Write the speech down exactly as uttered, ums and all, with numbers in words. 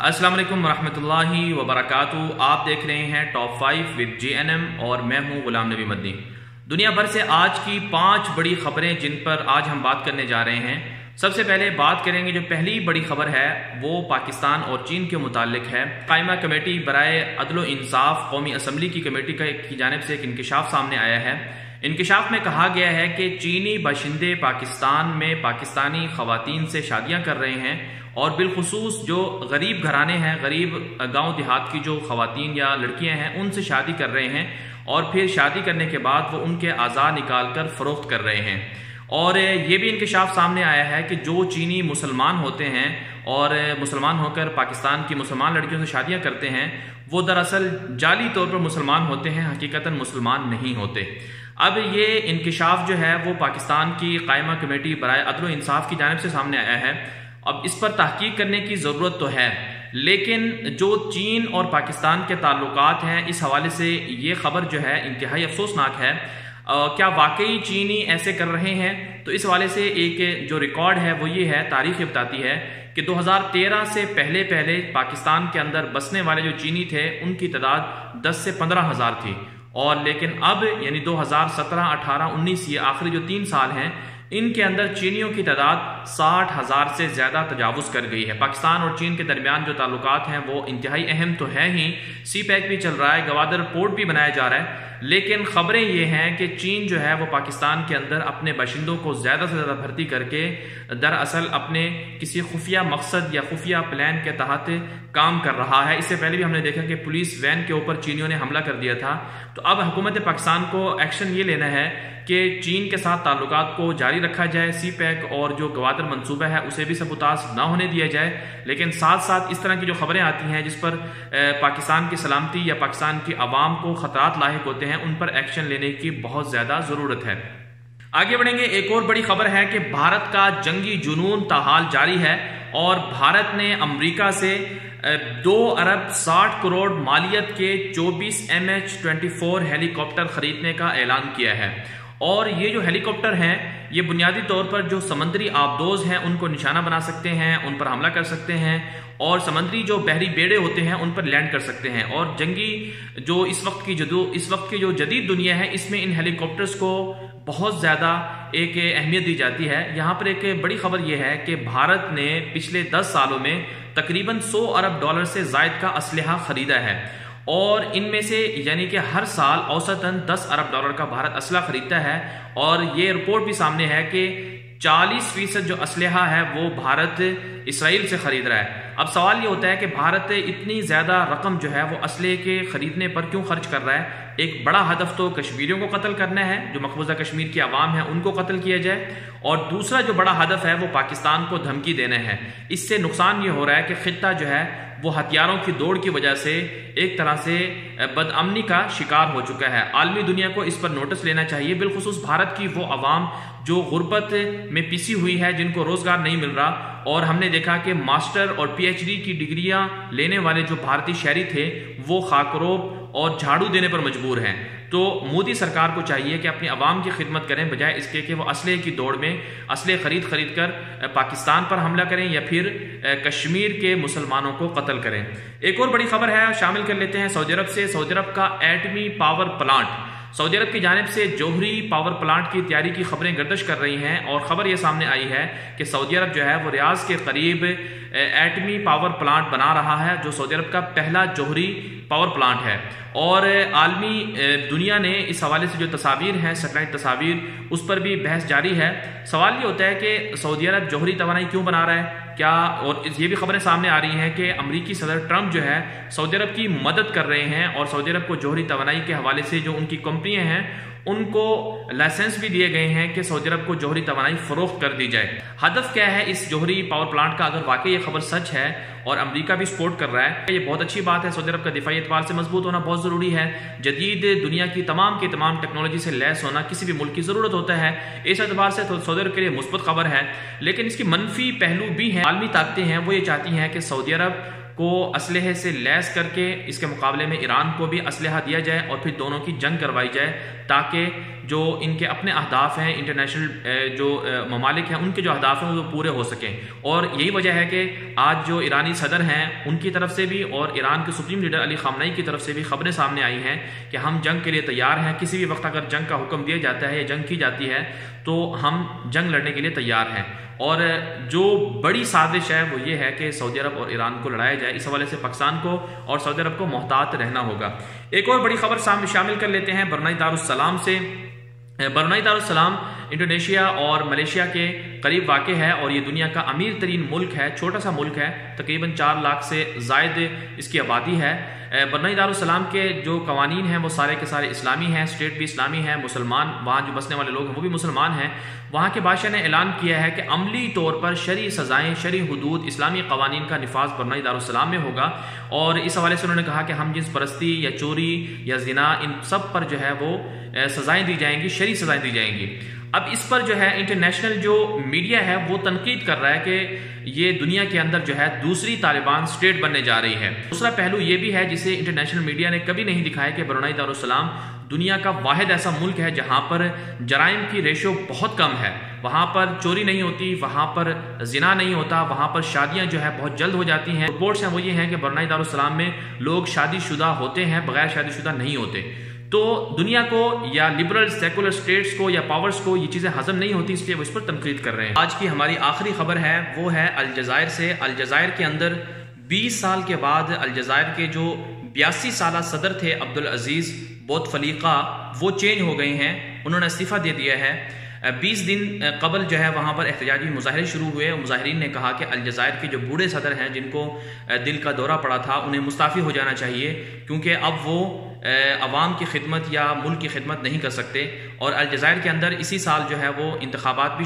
السلام علیکم ورحمۃ اللہ وبرکاتہ۔ آپ دیکھ رہے ہیں top five with J N M اور میں ہوں غلام نبی مدنی۔ دنیا بھر سے آج کی پانچ بڑی خبریں جن پر آج ہم بات کرنے جا رہے ہیں۔ سب سے پہلے بات کریں گے، جو پہلی بڑی خبر ہے وہ پاکستان اور چین کے متعلق ہے۔ قائمہ کمیٹی برائے عدل و انصاف قومی اسمبلی کی کمیٹی کی جانب سے ایک انکشاف سامنے آیا ہے۔ انکشاف میں کہا گیا ہے کہ چینی باشندے پاکستان میں پاکستانی خواتین سے شادیاں کر رہے ہیں، اور بالخصوص جو غریب گھرانے ہیں، غریب گاؤں دیہات کی جو خواتین یا لڑکیاں ہیں، ان سے شادی کر رہے ہیں، اور پھر شادی کرنے کے بعد وہ ان کے اعضاء نکال کر فروخت کر رہے ہیں۔ اور یہ بھی انکشاف سامنے آیا ہے کہ جو چینی مسلمان ہوتے ہیں اور مسلمان ہو کر پاکستان کی مسلمان لڑکیوں سے شادیاں کرتے ہیں، وہ دراصل جعلی طور پر مسلمان ہوتے ہیں، حقیقتاً مسلمان نہیں ہوتے۔ اب یہ انکشاف جو ہے وہ پاکستان کی قائمہ کمیٹی برائے عدل و انصاف کی جانب سے سامنے آیا ہے۔ اب اس پر تحقیق کرنے کی ضرورت تو ہے، لیکن جو چین اور پاکستان کے تعلقات ہیں، اس حوالے سے یہ خبر جو ہے انتہائی افسوسناک ہے۔ کیا واقعی چینی ایسے کر رہے ہیں؟ تو اس حوالے سے ایک جو ریکارڈ ہے وہ یہ ہے، تاریخ بتاتی ہے کہ دو ہزار تیرہ سے پہلے پہلے پاکستان کے اندر بسنے والے جو چینی تھے ان کی تعداد دس سے پندرہ ہزار تھی، اور لیکن اب یعنی دو ہزار سترہ اٹھارہ انیس یہ آخری جو تین سال ہیں، ان کے اندر چینیوں کی تعداد ساٹھ ہزار سے زیادہ تجاوز کر گئی ہے۔ پاکستان اور چین کے درمیان جو تعلقات ہیں وہ انتہائی اہم تو ہے ہی، سی پیک بھی چل رہا ہے، گوادر پورٹ بھی بنایا جا رہا ہے، لیکن خبریں یہ ہیں کہ چین جو ہے وہ پاکستان کے اندر اپنے باشندوں کو زیادہ سے زیادہ بھرتی کر کے دراصل اپنے کسی خفیہ مقصد یا خفیہ پلان کے تحت کام کر رہا ہے۔ اس سے پہلے بھی ہم نے دیکھا کہ پولیس وین کے اوپر چینیوں نے حملہ کر دیا تھا۔ تو اب حکومت پاکستان کو ایکشن یہ لینا ہے کہ چین کے ساتھ تعلقات کو جاری رکھا جائے، سی پیک اور جو گوادر منصوبہ ہے اسے بھی سبوتاژ نہ ہونے دیا جائے، لیکن ساتھ ساتھ اس طرح کی جو خبریں آتی ہیں جس پر پاکستان کی سلامتی یا پاکستان کی عوام کو خطرات لاحق ہوتے ہیں، ان پر ایکشن لینے کی بہت زیادہ ضرورت ہے۔ آگے بڑھیں گے، ایک اور بڑی خبر ہے کہ بھارت کا جنگی جنون تاحال جاری ہے، اور بھارت نے امریکہ سے دو ارب ساٹھ کروڑ مالیت کے چوبیس M H twenty four helicopter خریدنے کا اعلان کیا ہے۔ اور یہ جو ہیلی کاپٹر ہیں یہ بنیادی طور پر جو سمندری آبدوز ہیں ان کو نشانہ بنا سکتے ہیں، ان پر حملہ کر سکتے ہیں، اور سمندری جو بحری بیڑے ہوتے ہیں ان پر لینڈ کر سکتے ہیں۔ اور جنگی جو اس وقت کی جدو اس وقت کی جو جدید دنیا ہے، اس میں ان ہیلی کاپٹرز کو بہت زیادہ ایک اہمیت دی جاتی ہے۔ یہاں پر ایک بڑی خبر یہ ہے کہ بھارت نے پچھلے دس سالوں میں تقریباً سو ارب ڈالر سے زائد کا اسلحہ خریدا ہے، اور ان میں سے یعنی کہ ہر سال اوسطاً دس ارب ڈالر کا بھارت اسلحہ خریدتا ہے، اور یہ رپورٹ بھی سامنے ہے کہ چالیس فیصد جو اسلحہ ہے وہ بھارت اسرائیل سے خرید رہا ہے۔ اب سوال یہ ہوتا ہے کہ بھارت اتنی زیادہ رقم جو ہے وہ اسلحے کے خریدنے پر کیوں خرچ کر رہا ہے؟ ایک بڑا ہدف تو کشمیریوں کو قتل کرنا ہے، جو مقبوضہ کشمیر کی عوام ہے ان کو قتل کیا جائے، اور دوسرا جو بڑا ہدف ہے وہ پاکستان کو دھمکی دینا ہے۔ اس سے نقصان یہ ہو رہا ہے کہ خطہ جو ہے وہ ہتھیاروں کی دوڑ کی وجہ سے ایک طرح سے بد امنی کا شکار ہو چکا ہے۔ عالمی دنیا کو اس پر نوٹس لینا چاہیے، بالخصوص بھارت کی وہ عوام جو غربت میں پیسی ہوئی ہے، جن کو روزگار نہیں مل رہا، اور ہم نے دیکھا کہ ماسٹر اور پی ایچ ڈی کی ڈگریاں لینے والے جو بھارتی شہری تھے وہ خاکروب اور جھاڑو دینے پر مجبور ہیں۔ تو مودی سرکار کو چاہیے کہ اپنی عوام کی خدمت کریں، بجائے اس کے کہ وہ اسلحے کی دوڑ میں اسلحے خرید خرید کر پاکستان پر حملہ کریں یا پھر کشمیر کے مسلمانوں کو قتل کریں۔ ایک اور بڑی خبر ہے، شامل کر لیتے ہیں سعودی عرب سے۔ سعودی عرب کا ایٹمی پاور پلانٹ، سعودی عرب کی جانب سے جوہری پاور پلانٹ کی تیاری کی خبریں گردش کر رہی ہیں، اور خبر یہ سامنے آئی ہے کہ سعودی عرب جو ہے وہ ریاض کے قریب ایٹمی پاور پلانٹ بنا رہا ہے، جو سعودی عرب کا پہلا جوہری پاور پلانٹ ہے۔ اور عالمی دنیا نے اس حوالے سے جو تصاویر ہیں، سیٹلائٹ تصاویر، اس پر بھی بحث جاری ہے۔ سوال یہ ہوتا ہے کہ سعودی عرب جوہری توانائی کیوں بنا رہا ہے؟ کیا اور یہ بھی خبریں سامنے آ رہی ہیں کہ امریکی صدر ٹرمپ جو ہے سعودی عرب کی مدد کر رہے ہیں، اور سعودی عرب کو جوہری توانائی کے حوالے سے جو ان کی کمپنیاں ہیں ان کو لائسنس بھی دیے گئے ہیں کہ سعودی عرب کو جوہری توانائی فروخت کر دی جائے۔ ہدف کیا ہے اس جوہری پاور پلانٹ کا؟ اگر واقعی یہ خبر سچ ہے اور امریکہ بھی سپورٹ کر رہا ہے، یہ بہت اچھی بات ہے۔ سعودی عرب کا دفاعی اعتبار سے مضبوط ہونا بہت ضروری ہے۔ جدید دنیا کی تمام کی تمام ٹیکنالوجی سے لیس ہونا کسی بھی ملک کی ضرورت ہوتا ہے، اس اعتبار سے سعودی عرب کے لیے مثبت خبر ہے، لیکن اس کی منفی پہلو بھی ہیں۔ عالمی طاقتیں ہیں وہ یہ چاہتی ہیں کہ سعودی عرب کو اسلحے سے لیس کر کے اس کے مقابلے میں ایران کو بھی اسلحہ دیا جائے، اور پھر دونوں کی جنگ کروائی جائے، تاکہ جو ان کے اپنے اہداف ہیں، انٹرنیشنل جو ممالک ہیں ان کے جو اہداف ہیں وہ پورے ہو سکیں. اور یہی وجہ ہے کہ آج جو ایرانی صدر ہیں ان کی طرف سے بھی اور ایران کے سپریم لیڈر علی خامنئی کی طرف سے بھی خبریں سامنے آئی ہیں کہ ہم جنگ کے لیے تیار ہیں. کسی بھی وقت اگر جنگ کا حکم دیا جاتا ہے یا جنگ کی جاتی ہے تو ہم جنگ لڑنے کے لیے تیار ہیں. اور جو بڑی سازش ہے وہ یہ ہے کہ سعودی عرب اور ایران کو لڑایا جائے. اس حوالے سے پاکستان کو اور سعودی عرب کو محتاط رہنا ہوگا. ایک اور بڑی خبر شامل کر لیتے ہیں برونائی دارالسلام سے. برونائی دارالسلام انڈونیشیا اور ملیشیا کے قریب واقع ہے اور یہ دنیا کا امیر ترین ملک ہے. چھوٹا سا ملک ہے، تقریباً چار لاکھ سے زائد اس کی آبادی ہے. برونائی دارالسلام کے جو قوانین ہیں وہ سارے کے سارے اسلامی ہیں، اسٹیٹ بھی اسلامی ہے، مسلمان وہاں جو بسنے والے لوگ ہیں وہ بھی مسلمان ہیں. وہاں کے بادشاہ نے اعلان کیا ہے کہ عملی طور پر شرعی سزائیں، شرعی حدود، اسلامی قوانین کا نفاذ برونائی دارالسلام میں ہوگا. اور اس حوالے سے انہوں نے کہا کہ ہم جنس پرستی یا چوری یا زنا ان سب پر جو ہے وہ سزائیں دی جائیں گی، شرعی سزائیں دی جائیں گی. اب اس پر جو ہے انٹرنیشنل جو میڈیا ہے وہ تنقید کر رہا ہے کہ یہ دنیا کے اندر جو ہے دوسری طالبان سٹیٹ بننے جا رہی ہے. دوسرا پہلو یہ بھی ہے جسے انٹرنیشنل میڈیا نے کبھی نہیں دکھایا کہ برونائی دارالسلام دنیا کا واحد ایسا ملک ہے جہاں پر جرائم کی ریشو بہت کم ہے. وہاں پر چوری نہیں ہوتی، وہاں پر زنا نہیں ہوتا، وہاں پر شادیاں جو ہے بہت جلد ہو جاتی ہیں. رپورٹس ہیں وہ یہ ہیں کہ برونائی دارالسلام میں لوگ شادی شدہ ہوتے ہیں، بغیر شادی شدہ نہیں ہوتے. تو دنیا کو یا لبرل سیکولر سٹیٹس کو یا پاورز کو یہ چیزیں ہضم نہیں ہوتی، اس لیے وہ اس پر تنقید کر رہے ہیں. آج کی ہماری آخری خبر ہے وہ ہے الجزائر سے. الجزائر کے اندر بیس سال کے بعد الجزائر کے جو بیاسی سالہ صدر تھے عبدالعزیز بوتفلیقہ وہ چینج ہو گئے ہیں، انہوں نے استعفیٰ دے دیا ہے. بیس دن قبل جو ہے وہاں پر احتجاجی مظاہرے شروع ہوئے. مظاہرین نے کہا کہ الجزائر کے جو بوڑھے صدر ہیں جن کو دل کا دورہ پڑا تھا انہیں مستعفی ہو جانا چاہیے، کیونکہ اب وہ عوام کی خدمت یا ملک کی خدمت نہیں کر سکتے. اور الجزائر کے اندر اسی سال جو ہے وہ انتخابات بھی